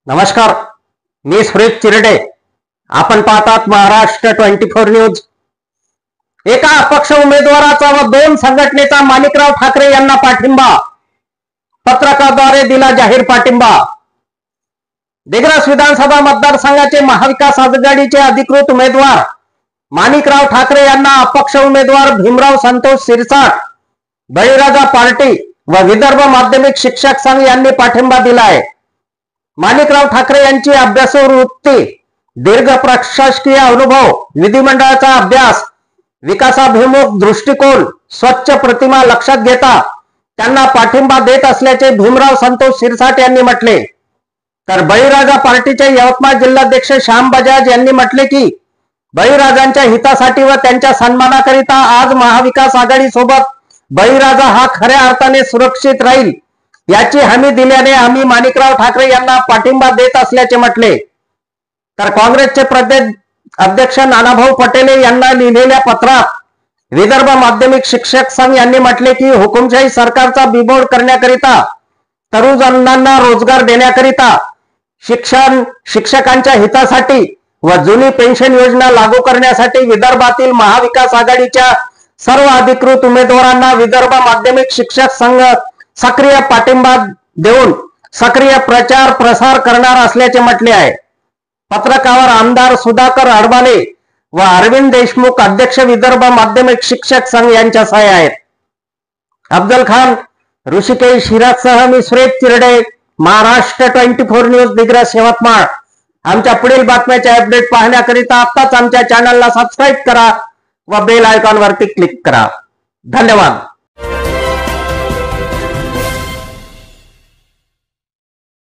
नमस्कार, मी सुरेश चिरडे. आपण पाहतात महाराष्ट्र 24 न्यूज. एका अपक्ष उमेदवाराचा व 2 संघटनेचा माणिकराव ठाकरे यांना पाठिंबा. पत्रकाद्वारे दिला जाहीर पाठिंबा. दिग्रस विधानसभा मतदारसंघाचे महाविकास आघाडीचे अधिकृत उमेदवार माणिकराव ठाकरे यांना अपक्ष उमेदवार भीमराव संतोष सिरसाट, बळीराजा पार्टी व विदर्भ माध्यमिक शिक्षक संघ यांनी पाठिंबा दिला आहे. माणिकराव ठाकरे यांची अभ्यासू वृत्ती, दीर्घ प्रशासकीय अनुभव, विधिमंडळाचा अभ्यास, विकासाभिमुख दृष्टिकोन, स्वच्छ प्रतिमा लक्षात घेता त्यांना पाठिंबा देत असल्याचे भीमराव संतोष सिरसाट यांनी म्हटले. तर बळीराजा पार्टीचे यवतमाळ जिल्हाध्यक्ष श्याम बजाज यांनी म्हटले की बळीराजांच्या हितासाठी व त्यांच्या सन्मानाकरिता आज महाविकास आघाडी सोबत बळीराजा हा खऱ्या अर्थाने सुरक्षित राहील याची हमी दिल्याने आम्ही माणिकराव ठाकरे यांना पाठिंबा देत असल्याचे म्हटले. तर काँग्रेसचे प्रदेश अध्यक्ष नानाभाऊ पटेल यांना लिहिलेल्या पत्रात विदर्भ माध्यमिक शिक्षक संघ यांनी म्हटले की हुकुमशाही सरकारचा बिमोड करण्याकरिता, तरुणांना रोजगार देण्याकरिता, शिक्षकांच्या हितासाठी व जुनी पेन्शन योजना लागू करण्यासाठी विदर्भातील महाविकास आघाडीच्या सर्व अधिकृत उमेदवारांना विदर्भ माध्यमिक शिक्षक संघ सक्रिय पाठिंबा देऊन सक्रिय प्रचार प्रसार करणार असल्याचे म्हटले आहे. पत्रकावर आमदार सुधाकर अडबाले व अरविंद देशमुख अध्यक्ष विदर्भ माध्यमिक शिक्षक संघ यांच्या सह्या आहेत. अफजल खान, ऋषिकेश हिराजसह मी सुरेश चिरडे, महाराष्ट्र 24 न्यूज, दिग्रस, यवतमाळ. आमच्या पुढील बातम्याचे अपडेट पाहण्याकरिता आताच आमच्या चॅनलला सबस्क्राईब करा व बेल आयकॉन वरती क्लिक करा. धन्यवाद.